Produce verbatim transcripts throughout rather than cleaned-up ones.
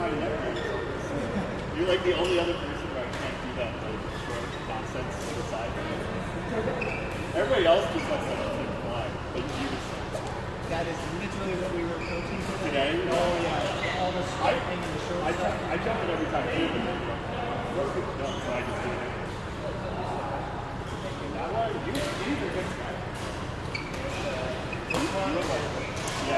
You're like the only other person where I can't do that like short nonsense to the side. Everybody else just lets that thing fly, but you just. That is literally what we were coaching today. Today? Oh yeah, all the striking and the short I, stuff. I jump it every time I do it. Most people don't, so I just do it. That one, you, you are a good guy. You look like it. Yeah.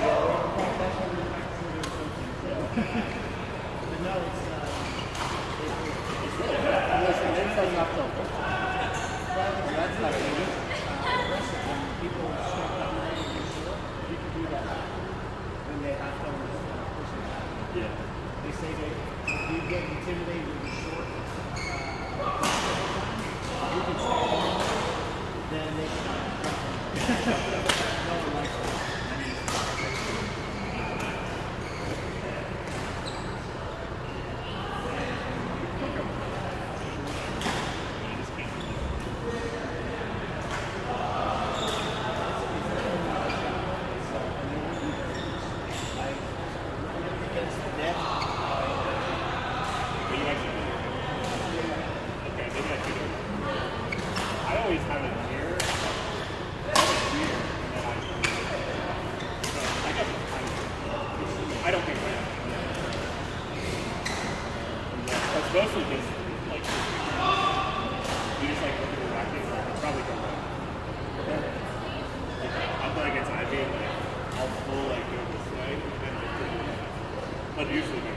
But no, it's uh, It's really good. Listen, it's like not so good. That's not good. people start up and you can do that when they have to uh, push it back. Yeah. They say that if you get intimidated with the short, uh, you can stay home, then they stop. No one likes it. Mostly just like you just like look at the racket and it's probably go wrong. Like, I'm playing against Ivy and like I'll full like go this way and then like but usually